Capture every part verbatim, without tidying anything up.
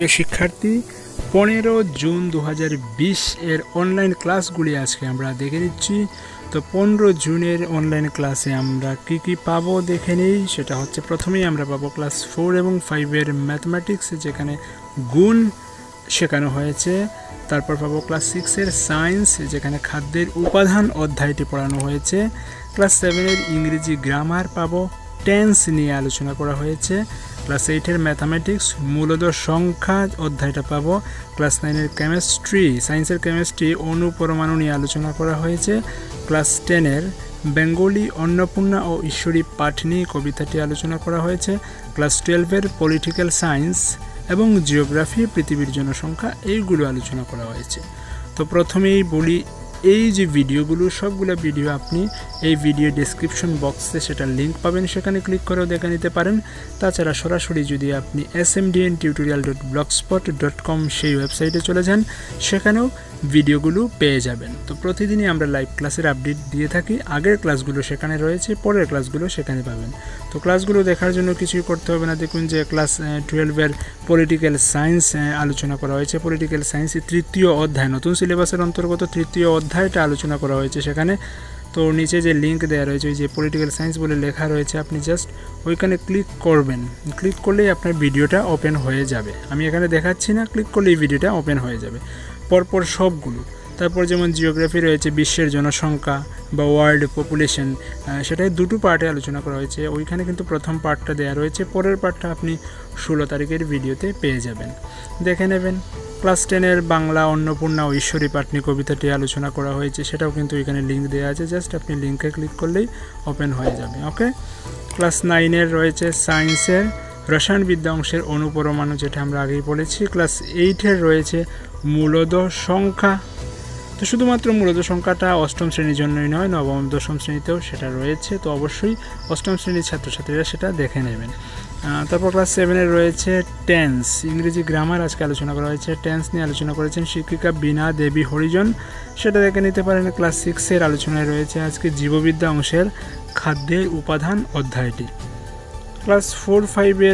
শিক্ষার্থী পনেরো জুন দু হাজার বিশ এর অনলাইন ক্লাসগুলি আজকে আমরা দেখে নিচ্ছি। তো পনেরো জুনের অনলাইন ক্লাসে আমরা কি কি পাবো দেখে নিই। সেটা হচ্ছে প্রথমেই আমরা পাবো ক্লাস ফোর এবং ফাইভের ম্যাথমেটিক্স, যেখানে গুণ শেখানো হয়েছে। তারপর পাবো ক্লাস সিক্সের সায়েন্স, যেখানে খাদ্যের উপাদান অধ্যায়টি পড়ানো হয়েছে। ক্লাস সেভেনের ইংরেজি গ্রামার পাবো, টেন্স নিয়ে আলোচনা করা হয়েছে। ক্লাস এইটের ম্যাথামেটিক্স মূলত সংখ্যা অধ্যায়টা পাবো। ক্লাস নাইনের কেমিস্ট্রি, সায়েন্সের কেমিস্ট্রি অনুপরমাণু নিয়ে আলোচনা করা হয়েছে। ক্লাস টেনের বেঙ্গলি অন্নপূর্ণা ও ঈশ্বরী পাটনি কবিতাটি আলোচনা করা হয়েছে। ক্লাস টুয়েলভের পলিটিক্যাল সায়েন্স এবং জিওগ্রাফি পৃথিবীর জনসংখ্যা এইগুলো আলোচনা করা হয়েছে। তো প্রথমেই বলি, এই যে ভিডিওগুলো সবগুলো ভিডিও আপনি এই ভিডিও ডেসক্রিপশন বক্সে সেটার লিঙ্ক পাবেন, সেখানে ক্লিক করেও দেখে নিতে পারেন। তাছাড়া সরাসরি যদি আপনি S M D N tutorial dot blogspot dot com সেই ওয়েবসাইটে চলে যান, সেখানেও ভিডিওগুলো পেয়ে যাবেন। তো প্রতিদিনই আমরা লাইভ ক্লাসের আপডেট দিয়ে থাকি। আগের ক্লাসগুলো সেখানে রয়েছে, পরের ক্লাসগুলো সেখানে পাবেন। তো ক্লাসগুলো দেখার জন্য কিছুই করতে হবে না। দেখুন যে ক্লাস টুয়েলভের পলিটিক্যাল সায়েন্স আলোচনা করা হয়েছে। পলিটিক্যাল সায়েন্স তৃতীয় অধ্যায়, নতুন সিলেবাসের অন্তর্গত তৃতীয় অধ্যায়টা আলোচনা করা হয়েছে সেখানে। তো নিচে যে লিঙ্ক দেওয়া রয়েছে, ওই যে পলিটিক্যাল সায়েন্স বলে লেখা রয়েছে, আপনি জাস্ট ওইখানে ক্লিক করবেন। ক্লিক করলেই আপনার ভিডিওটা ওপেন হয়ে যাবে। আমি এখানে দেখাচ্ছি না, ক্লিক করলেই ভিডিওটা ওপেন হয়ে যাবে পরপর সবগুলো। তারপর যেমন জিওগ্রাফি রয়েছে, বিশ্বের জনসংখ্যা বা ওয়ার্ল্ড পপুলেশন, সেটাই দুটো পার্টে আলোচনা করা হয়েছে। ওইখানে কিন্তু প্রথম পার্টটা দেওয়া রয়েছে, পরের পার্টটা আপনি ষোলো তারিখের ভিডিওতে পেয়ে যাবেন, দেখে নেবেন। ক্লাস টেনের বাংলা অন্নপূর্ণা ও ঈশ্বরী পাটনি কবিতাটি আলোচনা করা হয়েছে, সেটাও কিন্তু এখানে লিঙ্ক দেওয়া আছে। জাস্ট আপনি লিঙ্কে ক্লিক করলেই ওপেন হয়ে যাবে। ওকে। ক্লাস নাইনের রয়েছে সায়েন্সের রসায়নবিদ্যা অংশের অনুপরমাণু, যেটা আমরা আগেই বলেছি। ক্লাস এইটের রয়েছে মূলদ সংখ্যা। তো শুধুমাত্র মূলদ সংখ্যাটা অষ্টম শ্রেণীর জন্যই নয়, নবম দশম শ্রেণীতেও সেটা রয়েছে। তো অবশ্যই অষ্টম শ্রেণীর ছাত্রছাত্রীরা সেটা দেখে নেবেন। তারপর ক্লাস সেভেনের রয়েছে টেন্স, ইংরেজি গ্রামার আজকে আলোচনা করা হয়েছে। টেন্স নিয়ে আলোচনা করেছেন শিক্ষিকা বীণা দেবী হরিজন, সেটা দেখে নিতে পারেন। ক্লাস সিক্সের আলোচনায় রয়েছে আজকে জীববিদ্যা অংশের খাদ্যের উপাদান অধ্যায়টি। ক্লাস ফোর ফাইভের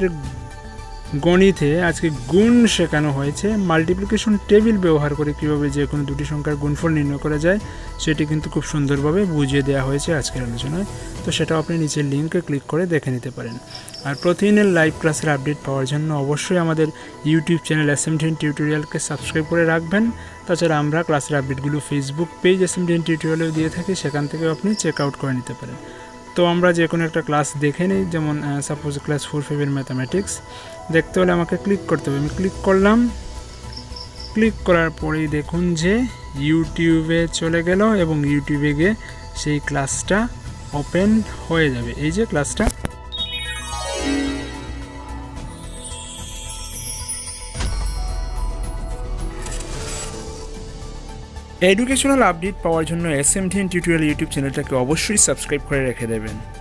গণিতে আজকে গুণ শেখানো হয়েছে। মাল্টিপ্লিকেশন টেবিল ব্যবহার করে কীভাবে যে কোনো দুটি সংখ্যার গুণফল নির্ণয় করা যায়, সেটি কিন্তু খুব সুন্দরভাবে বুঝিয়ে দেওয়া হয়েছে আজকের আলোচনায়। তো সেটাও আপনি নিচের লিঙ্কে ক্লিক করে দেখে নিতে পারেন। আর প্রতিদিনের লাইভ ক্লাসের আপডেট পাওয়ার জন্য অবশ্যই আমাদের YouTube channel S M D N টিউটোরিয়ালকে সাবস্ক্রাইব করে রাখবেন। তাছাড়া আমরা ক্লাসের আপডেটগুলো Facebook page S M D N টিউটোরিয়ালেও দিয়ে থাকি, সেখান থেকেও আপনি চেক আউট করে নিতে পারেন। তো আমরা যে কোনো একটা ক্লাস দেখে নিই, যেমন সাপোজ ক্লাস ফোর ফাইভের ম্যাথামেটিক্স দেখতে হলে আমাকে ক্লিক করতে হবে। আমি ক্লিক করলাম, ক্লিক করার পরেই দেখুন যে ইউটিউবে চলে গেল এবং ইউটিউবে গিয়ে সেই ক্লাসটা ওপেন হয়ে যাবে। এই যে ক্লাসটা এডুকেশনাল আপডেট পাওয়ার জন্য S M D N tutorial YouTube চ্যানেলটাকে অবশ্যই সাবস্ক্রাইব করে রেখে দেবেন।